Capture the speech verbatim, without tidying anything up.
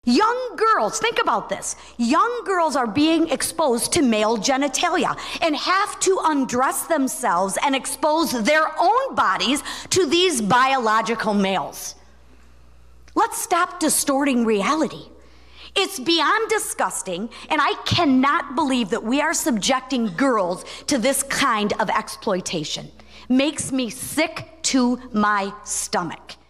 Young girls, think about this. Young girls are being exposed to male genitalia and have to undress themselves and expose their own bodies to these biological males. Let's stop distorting reality. It's beyond disgusting, and I cannot believe that we are subjecting girls to this kind of exploitation. Makes me sick to my stomach.